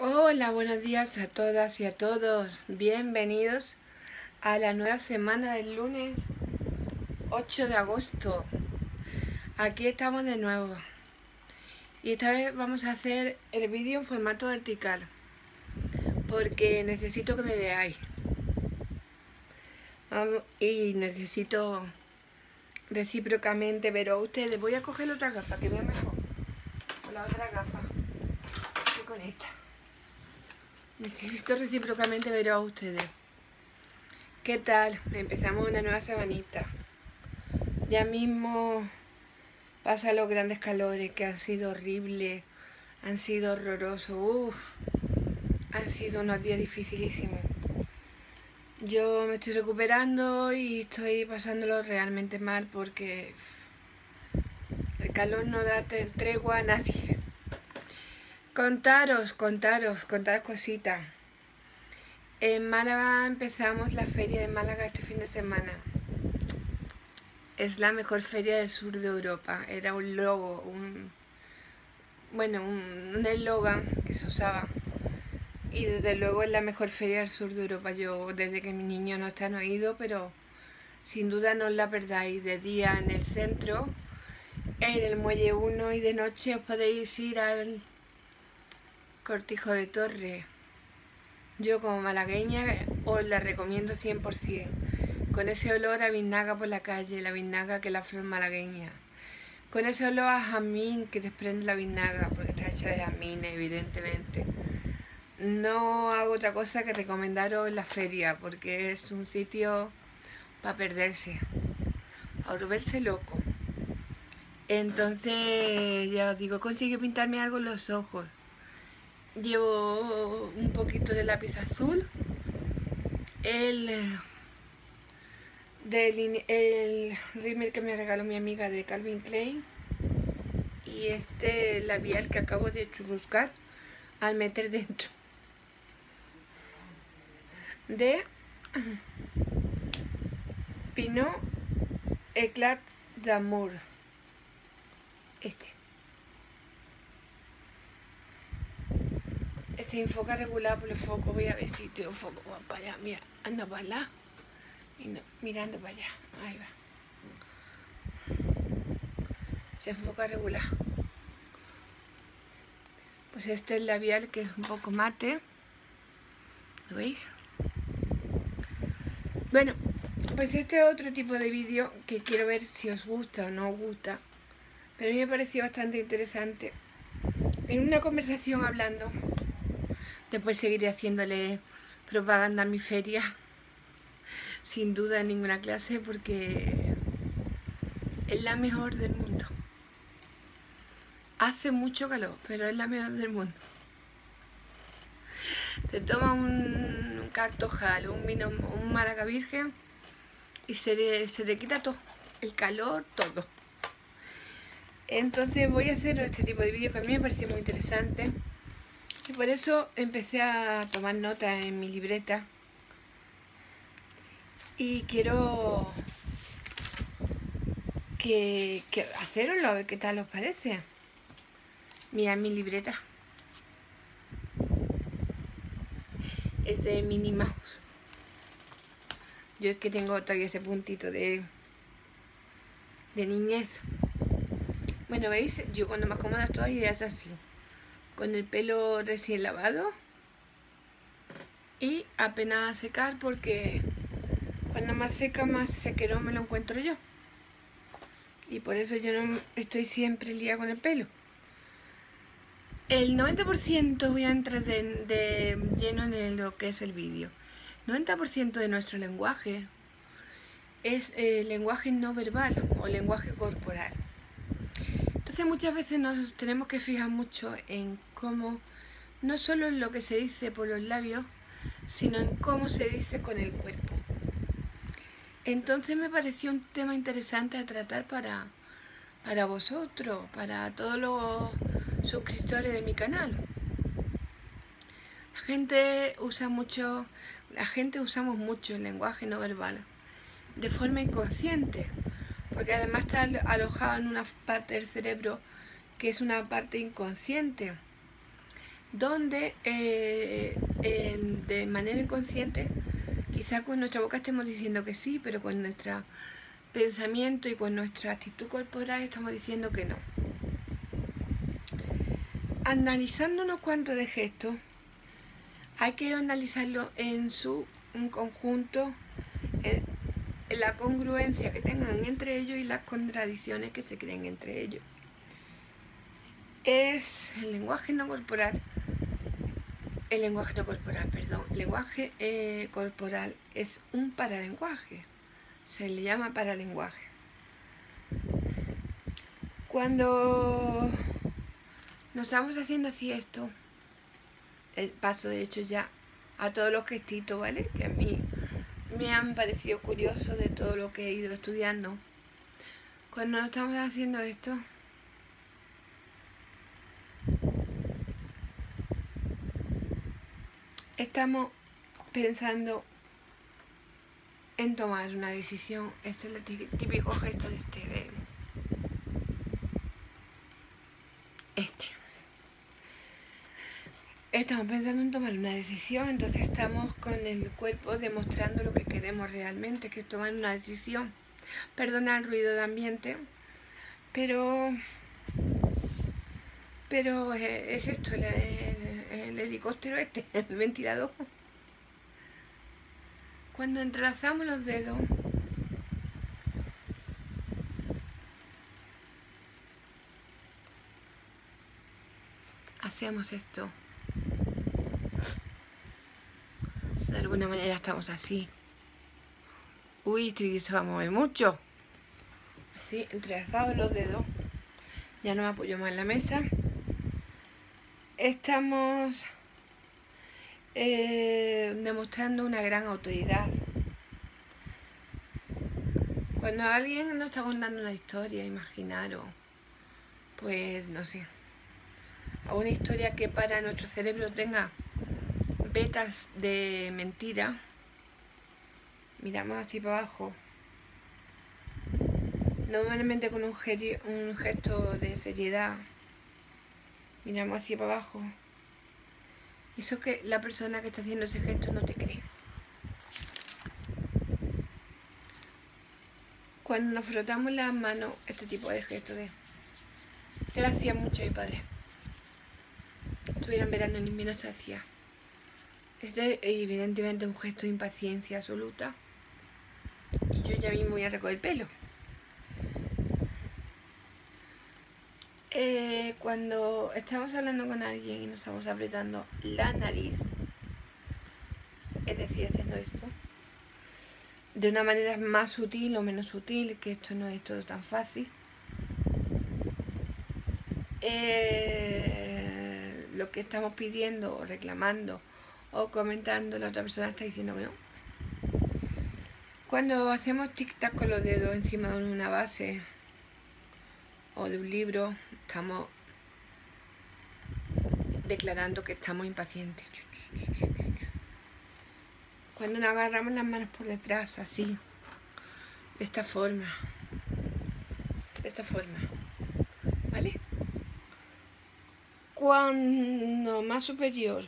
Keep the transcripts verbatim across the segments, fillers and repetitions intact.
Hola, buenos días a todas y a todos. Bienvenidos a la nueva semana del lunes ocho de agosto. Aquí estamos de nuevo. Y esta vez vamos a hacer el vídeo en formato vertical, porque necesito que me veáis. Y necesito recíprocamente veros a ustedes. Voy a coger la otra gafa, que vea mejor. Con la otra gafa. Y con esta. Necesito recíprocamente veros a ustedes. ¿Qué tal? Empezamos una nueva semanita. Ya mismo pasan los grandes calores que han sido horribles, han sido horrorosos. Uf, han sido unos días dificilísimos. Yo me estoy recuperando y estoy pasándolo realmente mal porque el calor no da tregua a nadie. Contaros, contaros, contaros cositas. En Málaga empezamos la feria de Málaga este fin de semana. Es la mejor feria del sur de Europa. Era un logo, un bueno, un, un eslogan que se usaba. Y desde luego es la mejor feria del sur de Europa. Yo desde que mis niños no están oídos, pero sin duda no os la perdáis. De día en el centro, en el Muelle uno, y de noche os podéis ir al Cortijo de Torre. Yo como malagueña os la recomiendo cien por cien. Con ese olor a biznaga por la calle, la biznaga que es la flor malagueña. Con ese olor a jazmín que desprende la biznaga, porque está hecha de jazmín, evidentemente. No hago otra cosa que recomendaros la feria, porque es un sitio para perderse, para volverse loco. Entonces, ya os digo, conseguí pintarme algo en los ojos. Llevo un poquito de lápiz azul, el, del, el rímel que me regaló mi amiga de Calvin Klein, y este labial que acabo de churruscar al meter dentro de Pinot Eclat d'Amour. Este. Se enfoca regular por el foco. Voy a ver si tengo foco. Va para allá. Mira, anda para allá. Mirando para allá. Ahí va. Se enfoca regular. Pues este es el labial, que es un poco mate. ¿Lo veis? Bueno, pues este es otro tipo de vídeo que quiero ver si os gusta o no os gusta. Pero a mí me pareció bastante interesante. En una conversación hablando. Después seguiré haciéndole propaganda a mi feria, sin duda en ninguna clase, porque es la mejor del mundo. Hace mucho calor, pero es la mejor del mundo. Te toma un, un cartojal, un vino, un Málaga virgen, y se, le, se te quita todo, el calor, todo. Entonces voy a hacer este tipo de vídeos que a mí me pareció muy interesante. Y por eso empecé a tomar notas en mi libreta. Y quiero que, que haceroslo, a ver qué tal os parece. Mirad mi libreta. Es de Minnie Mouse. Yo es que tengo todavía ese puntito de, de niñez. Bueno, ¿veis? Yo cuando más cómoda estoy es así. Con el pelo recién lavado y apenas a secar, porque cuando más seca, más sequerón me lo encuentro yo, y por eso yo no estoy siempre liada con el pelo. El noventa por ciento, voy a entrar de, de lleno en lo que es el vídeo. noventa por ciento de nuestro lenguaje es eh, lenguaje no verbal o lenguaje corporal. Entonces muchas veces nos tenemos que fijar mucho en cómo, no solo en lo que se dice por los labios, sino en cómo se dice con el cuerpo. Entonces me pareció un tema interesante a tratar para, para vosotros, para todos los suscriptores de mi canal. La gente usa mucho, la gente usamos mucho el lenguaje no verbal de forma inconsciente, porque además está alojado en una parte del cerebro que es una parte inconsciente. donde eh, eh, de manera inconsciente quizá con nuestra boca estemos diciendo que sí, pero con nuestro pensamiento y con nuestra actitud corporal estamos diciendo que no. Analizando unos cuantos de gestos, hay que analizarlo en su un conjunto, en, en la congruencia que tengan entre ellos y las contradicciones que se creen entre ellos. Es el lenguaje no corporal, el lenguaje no corporal, perdón, el lenguaje eh, corporal es un paralenguaje, se le llama paralenguaje. Cuando nos estamos haciendo así esto, el paso de hecho ya a todos los gestitos, ¿vale? Que a mí me han parecido curiosos de todo lo que he ido estudiando. Cuando nos estamos haciendo esto, estamos pensando en tomar una decisión. Este es el típico gesto de este, de este. Estamos pensando en tomar una decisión, entonces estamos con el cuerpo demostrando lo que queremos realmente, que es tomar una decisión. Perdona el ruido de ambiente, pero pero es esto, el, el, el helicóptero este, el ventilador. Cuando entrelazamos los dedos, hacemos esto. De alguna manera estamos así. Uy, esto se va a mover mucho. Así, entrelazados los dedos. Ya no me apoyo más en la mesa. Estamos eh, demostrando una gran autoridad. Cuando alguien nos está contando una historia, imaginaros, pues no sé, una historia que para nuestro cerebro tenga vetas de mentira, miramos así para abajo, normalmente con un, un gesto de seriedad, miramos así para abajo, y eso que la persona que está haciendo ese gesto no te cree. Cuando nos frotamos las manos, este tipo de gesto de... Te lo hacía mucho mi padre. Estuviera en verano, en invierno se hacía. Este es evidentemente un gesto de impaciencia absoluta. Y yo ya mismo voy a recoger el pelo. Eh, cuando estamos hablando con alguien y nos estamos apretando la nariz, es decir, haciendo esto, de una manera más sutil o menos sutil, que esto no es todo tan fácil, eh, lo que estamos pidiendo o reclamando o comentando, la otra persona está diciendo que no. Cuando hacemos tic-tac con los dedos encima de una base o de un libro, estamos declarando que estamos impacientes. Cuando nos agarramos las manos por detrás, así, de esta forma, de esta forma, ¿vale? Cuando más superior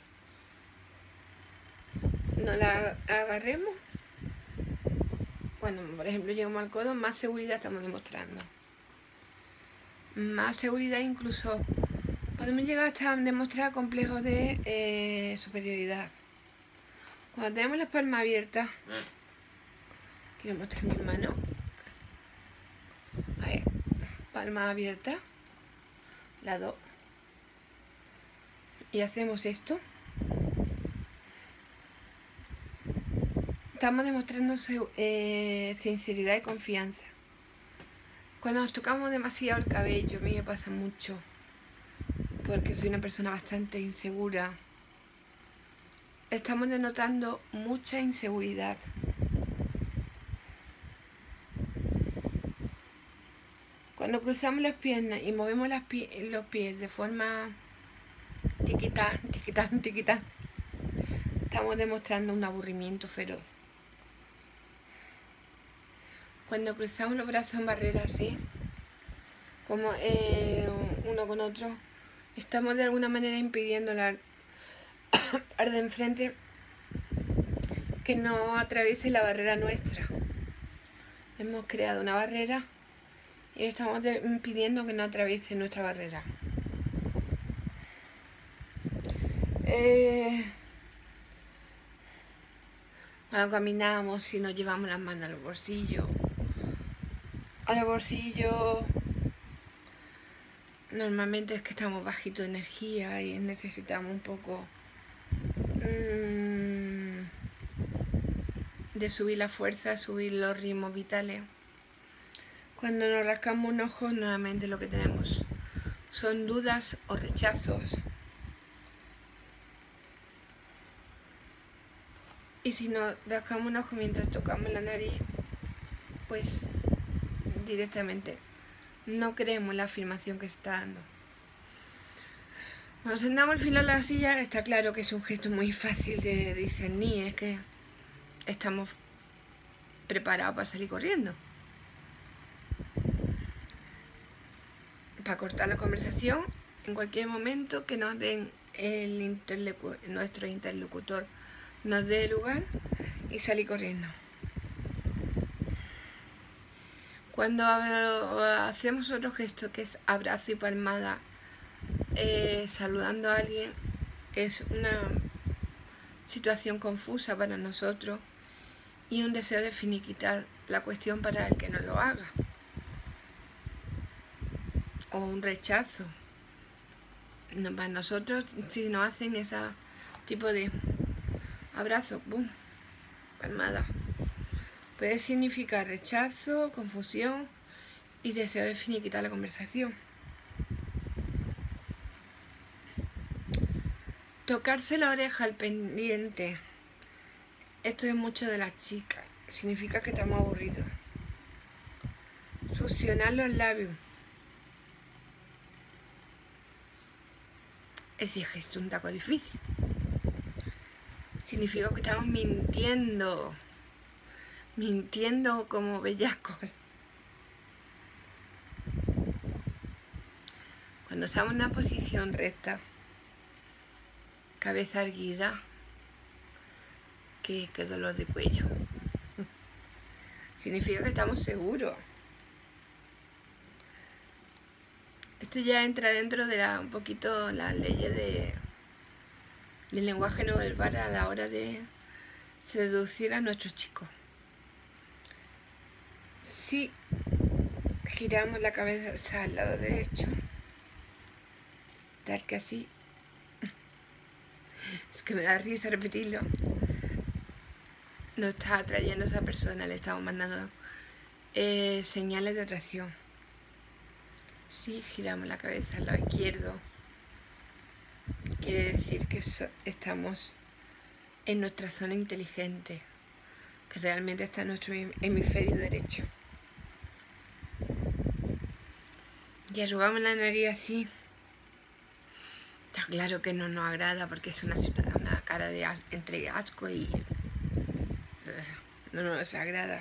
nos la agarremos, bueno, por ejemplo, llegamos al codo, más seguridad estamos demostrando. Más seguridad, incluso podemos llegar hasta demostrar complejos de eh, superioridad. Cuando tenemos las palmas abiertas, quiero mostrar mi mano. A ver, palmas abiertas, las dos. Y hacemos esto. Estamos demostrando eh, sinceridad y confianza. Cuando nos tocamos demasiado el cabello, a mí me pasa mucho, porque soy una persona bastante insegura. Estamos denotando mucha inseguridad. Cuando cruzamos las piernas y movemos las pie los pies de forma tiquitán, tiquitán, tiquitán, estamos demostrando un aburrimiento feroz. Cuando cruzamos los brazos en barrera así, como eh, uno con otro, estamos de alguna manera impidiendo la al de enfrente que no atraviese la barrera nuestra. Hemos creado una barrera y estamos impidiendo que no atraviese nuestra barrera. Eh, cuando caminamos, si nos llevamos las manos a los bolsillos, a los bolsillos normalmente es que estamos bajitos de energía y necesitamos un poco mmm, de subir la fuerza, subir los ritmos vitales. Cuando nos rascamos un ojo, normalmente lo que tenemos son dudas o rechazos. Y si nos rascamos un ojo mientras tocamos la nariz, pues directamente no creemos la afirmación que está dando. Cuando sentamos el filo de la silla, está claro que es un gesto muy fácil de discernir, es que estamos preparados para salir corriendo. Para cortar la conversación, en cualquier momento que nos den el interlocu nuestro interlocutor nos dé lugar y salir corriendo. Cuando hacemos otro gesto que es abrazo y palmada, eh, saludando a alguien, es una situación confusa para nosotros y un deseo de finiquitar la cuestión para el que no lo haga. O un rechazo. No, para nosotros, si nos hacen ese tipo de abrazo, boom, palmada, puede significar rechazo, confusión y deseo de finiquitar la conversación. Tocarse la oreja al pendiente. Esto es mucho de las chicas. Significa que estamos aburridos. Succionar los labios. Ese gesto es un taco difícil. Significa que estamos mintiendo. Mintiendo como bellacos. Cuando estamos en una posición recta, cabeza erguida, que, que dolor de cuello. Significa que estamos seguros. Esto ya entra dentro de la, un poquito las leyes de, del lenguaje no verbal a la hora de seducir a nuestros chicos. Si giramos la cabeza al lado derecho, tal que así, es que me da risa repetirlo, nos está atrayendo a esa persona, le estamos mandando eh, señales de atracción. Si giramos la cabeza al lado izquierdo, quiere decir que so, estamos en nuestra zona inteligente, que realmente está en nuestro hemisferio derecho. Y arrugamos la nariz así. Está claro que no nos agrada porque es una, una cara de as, entre asco y uh, no nos agrada.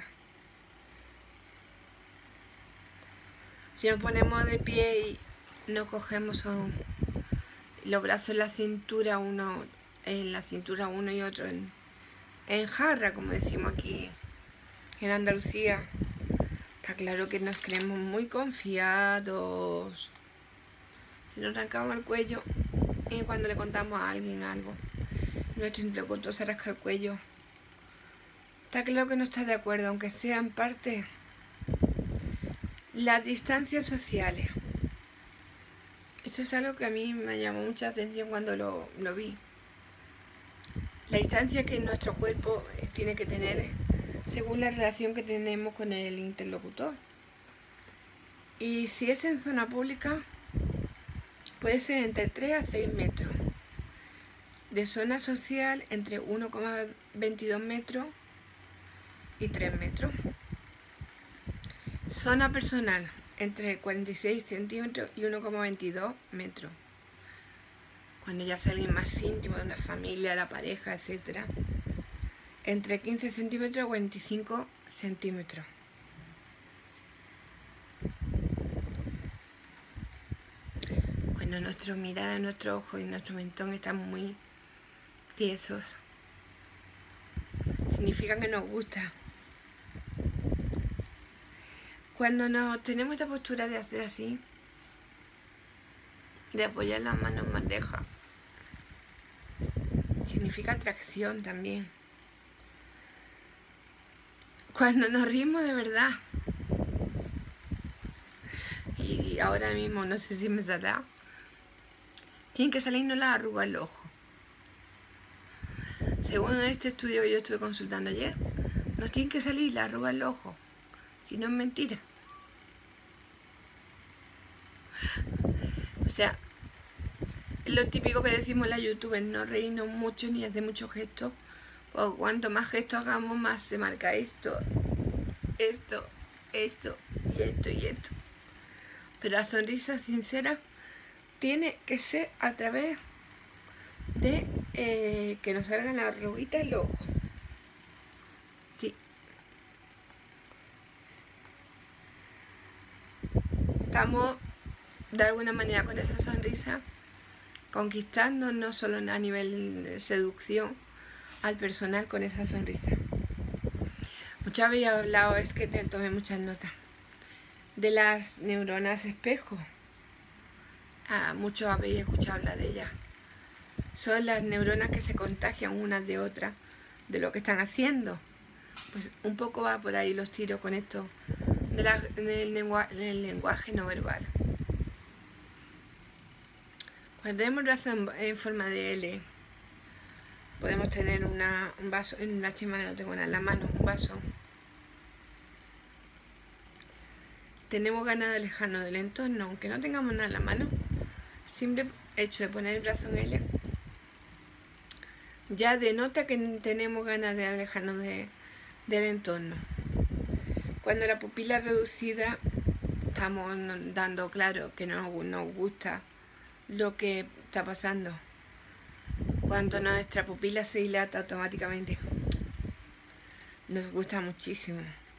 Si nos ponemos de pie y nos cogemos un, los brazos en la cintura, uno en la cintura uno y otro en, en jarra, como decimos aquí en Andalucía, está claro que nos creemos muy confiados. Si nos arrancamos el cuello y cuando le contamos a alguien algo, nuestro interlocutor se rasca el cuello, está claro que no está de acuerdo, aunque sea en parte. Las distancias sociales. Esto es algo que a mí me llamó mucha atención cuando lo, lo vi. La distancia que nuestro cuerpo tiene que tener según la relación que tenemos con el interlocutor. Y si es en zona pública, puede ser entre tres a seis metros. De zona social, entre uno coma veintidós metros y tres metros. Zona personal, entre cuarenta y seis centímetros y uno coma veintidós metros. Cuando ya es alguien más íntimo de una familia, la pareja, etcétera, entre quince centímetros y cuarenta y cinco centímetros. Cuando nuestra mirada, nuestro ojo y nuestro mentón están muy tiesos. Significa que nos gusta. Cuando nos tenemos esta postura de hacer así, de apoyar las manos en bandeja, significa atracción también. Cuando nos rimos de verdad, y ahora mismo no sé si me saldrá, tienen que salirnos las arrugas del ojo. Según este estudio que yo estuve consultando ayer, nos tienen que salir las arrugas del ojo, si no es mentira. O sea, es lo típico que decimos las youtubers, no reírnos mucho ni hacer muchos gestos, o cuanto más gestos hagamos, más se marca esto, esto, esto y esto y esto. Pero la sonrisa sincera tiene que ser a través de eh, que nos salgan las arruguitas del ojo. Sí. Estamos de alguna manera con esa sonrisa conquistando no solo a nivel de seducción al personal con esa sonrisa. Muchas veces he hablado, es que te tomé muchas notas, de las neuronas espejo. Ah, muchos habéis escuchado hablar de ellas. Son las neuronas que se contagian unas de otras de lo que están haciendo. Pues un poco va por ahí los tiros con esto de la, del, lengua, del lenguaje no verbal. Cuando tenemos el brazo en, en forma de L, podemos tener una, un vaso, en la chimana no tengo nada en la mano, un vaso. Tenemos ganas de alejarnos del entorno, aunque no tengamos nada en la mano. Simple hecho de poner el brazo en L ya denota que tenemos ganas de alejarnos de, del entorno. Cuando la pupila es reducida, estamos dando claro que no nos gusta lo que está pasando. Cuando nuestra pupila se dilata automáticamente, nos gusta muchísimo.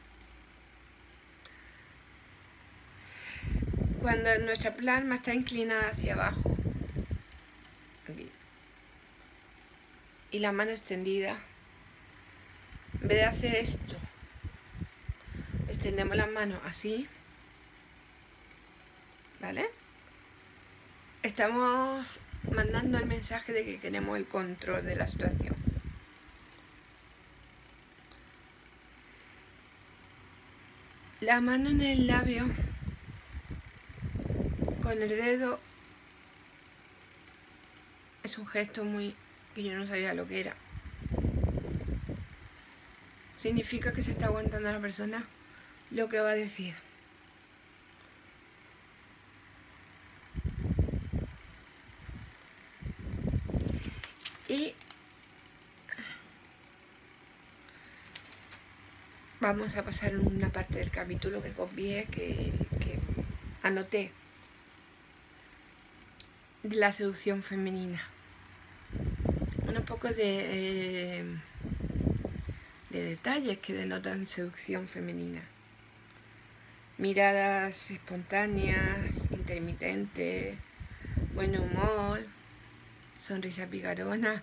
Cuando nuestra palma está inclinada hacia abajo, aquí, y la mano extendida, en vez de hacer esto, extendemos las manos así, ¿vale? Estamos mandando el mensaje de que queremos el control de la situación. La mano en el labio, con el dedo, es un gesto muy que yo no sabía lo que era. Significa que se está aguantando a la persona lo que va a decir. Y vamos a pasar una parte del capítulo que copié, que, que anoté, de la seducción femenina. Un poco de, eh, de detalles que denotan seducción femenina. Miradas espontáneas, intermitentes, buen humor, sonrisa picarona.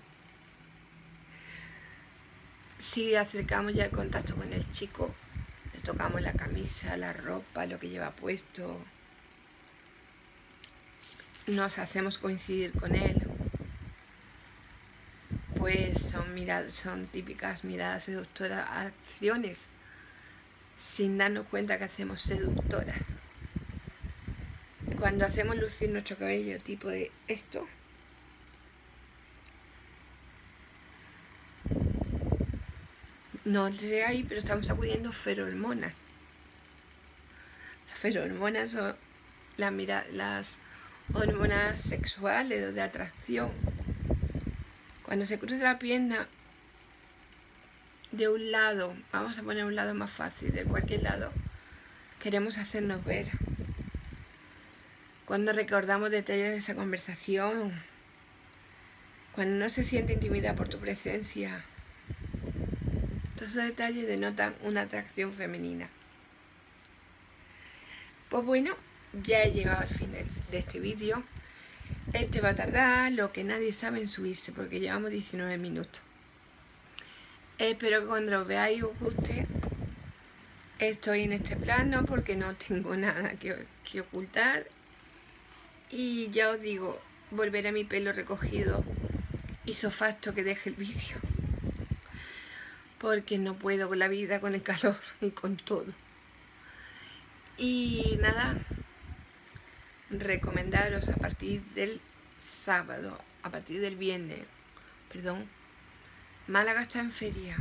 Si acercamos ya el contacto con el chico, le tocamos la camisa, la ropa, lo que lleva puesto, nos hacemos coincidir con él, pues son, miradas, son típicas miradas seductoras, acciones sin darnos cuenta que hacemos seductoras. Cuando hacemos lucir nuestro cabello tipo de esto, no entré ahí, pero estamos acudiendo feromonas. Las feromonas son las, mira, las hormonas sexuales o de atracción. Cuando se cruza la pierna de un lado, vamos a poner un lado más fácil, de cualquier lado, queremos hacernos ver. Cuando recordamos detalles de esa conversación, cuando no se siente intimidad por tu presencia, todos esos detalles denotan una atracción femenina. Pues bueno, ya he llegado al final de este vídeo. Este va a tardar lo que nadie sabe en subirse, porque llevamos diecinueve minutos. Espero que cuando lo veáis os guste. Estoy en este plano porque no tengo nada que, que ocultar. Y ya os digo, volveré a mi pelo recogido isofacto que deje el vídeo. Porque no puedo con la vida, con el calor y con todo. Y nada, recomendaros a partir del sábado, a partir del viernes, perdón, Málaga está en feria.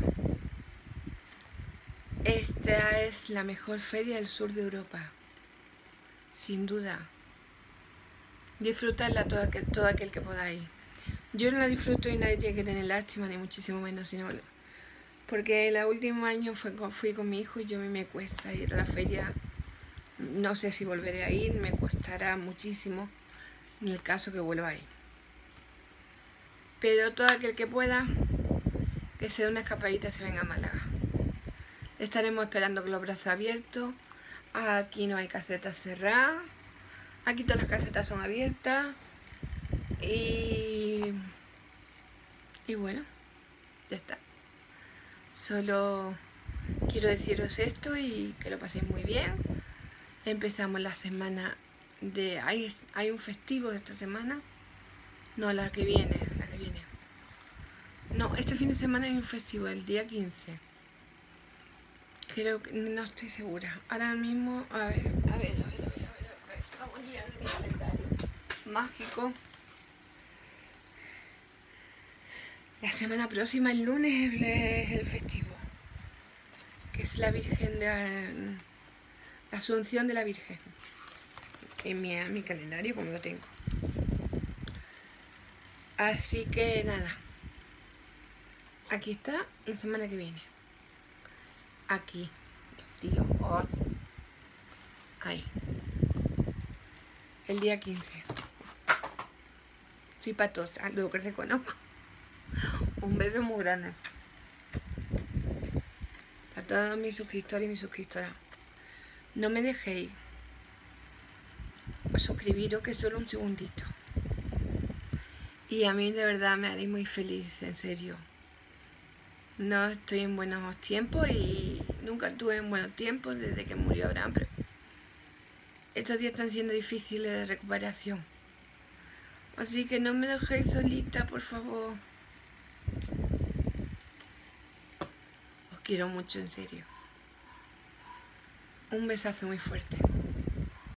Esta es la mejor feria del sur de Europa, sin duda. Disfrutadla todo aquel, todo aquel que podáis. Yo no la disfruto y nadie tiene que tener lástima, ni muchísimo menos, sino porque el último año fue, fui con mi hijo y yo me, me cuesta ir a la feria. No sé si volveré a ir, me costará muchísimo en el caso que vuelva a ir. Pero todo aquel que pueda, que se dé una escapadita, se venga a Málaga. Estaremos esperando con los brazos abiertos. Aquí no hay casetas cerradas. Aquí todas las casetas son abiertas. Y, y bueno, ya está. Solo quiero deciros esto y que lo paséis muy bien. Empezamos la semana de... Hay, hay un festivo esta semana. No, la que viene, la que viene. No, este fin de semana hay un festivo, el día quince. Creo que... no estoy segura. Ahora mismo... A ver, a ver, a ver, a ver, a ver, a ver. Vamos mirando mi calendario mágico. La semana próxima, el lunes, es el festivo. Que es la Virgen de... La Asunción de la Virgen. En mi, en mi calendario, como lo tengo. Así que nada. Aquí está la semana que viene. Aquí. Tío. Oh. Ahí. El día quince. Soy patosa, lo que reconozco. Un beso muy grande. A todos mis suscriptores y mis suscriptoras. No me dejéis suscribiros, que es solo un segundito. Y a mí de verdad me haréis muy feliz, en serio. No estoy en buenos tiempos y nunca estuve en buenos tiempos desde que murió Abraham, pero estos días están siendo difíciles de recuperación. Así que no me dejéis solita, por favor. Os quiero mucho, en serio. Un besazo muy fuerte.